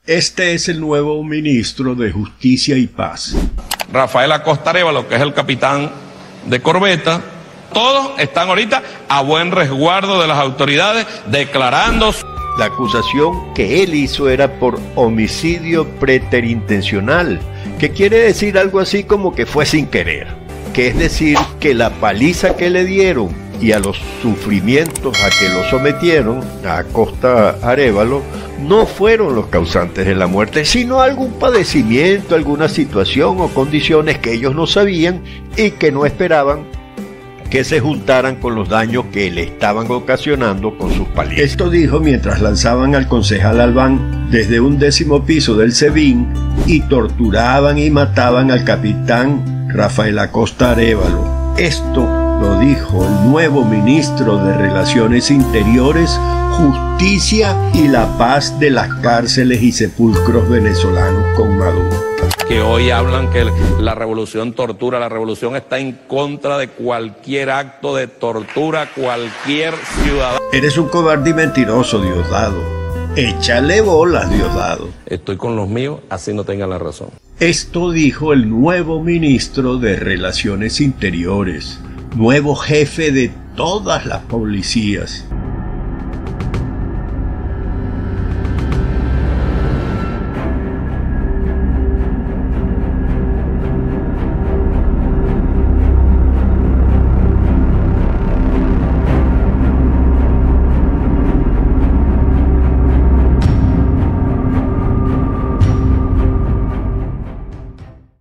Este es el nuevo ministro de Justicia y Paz. Rafael Acosta Arévalo, que es el capitán de corbeta. Todos están ahorita a buen resguardo de las autoridades, declarando. La acusación que él hizo era por homicidio preterintencional, que quiere decir algo así como que fue sin querer, que es decir, que la paliza que le dieron y a los sufrimientos a que lo sometieron a Acosta Arévalo no fueron los causantes de la muerte, sino algún padecimiento, alguna situación o condiciones que ellos no sabían y que no esperaban que se juntaran con los daños que le estaban ocasionando con sus palizas. Esto dijo mientras lanzaban al concejal Albán desde un 10º piso del SEBIN y torturaban y mataban al capitán Rafael Acosta Arévalo. Esto lo dijo el nuevo ministro de Relaciones Interiores, Justicia y la Paz de las cárceles y sepulcros venezolanos con Maduro. Que hoy hablan que la revolución tortura, la revolución está en contra de cualquier acto de tortura, cualquier ciudadano. Eres un cobarde y mentiroso, Diosdado. Échale bolas, Diosdado. Estoy con los míos, así no tengan la razón. Esto dijo el nuevo ministro de Relaciones Interiores, nuevo jefe de todas las policías.